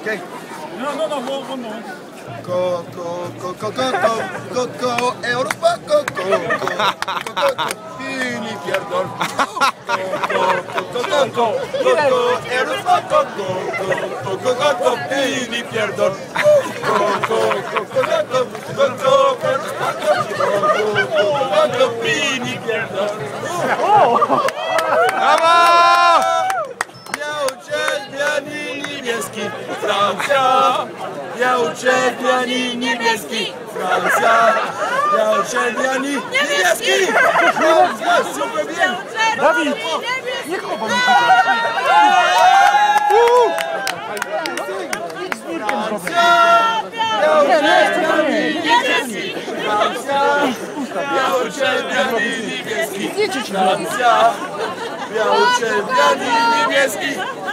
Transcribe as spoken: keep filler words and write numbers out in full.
Okay. No, no, no, one, one more. Go, go, go, go, go, go, go, go, Europa, go, go, go, go, go, go, Pini pierdol. Go, go, go, go, go, go, Europa, go, go, go, go, go, go, Pini pierdol. Go, go, go, go, go, go, go, Europa, go, go, go, go, Pini pierdol. Brawo! Ja uczelniani niebieski, Francja. Ja uczelniani niebieski, Francja. Ja uczelniani niebieski, Francja. Super bien. Dawid! Nie chowam mi Francja. Ja uczelniani niebieski, Francja. Ja uczelniani niebieski, Francja. Ja uczelniani niebieski.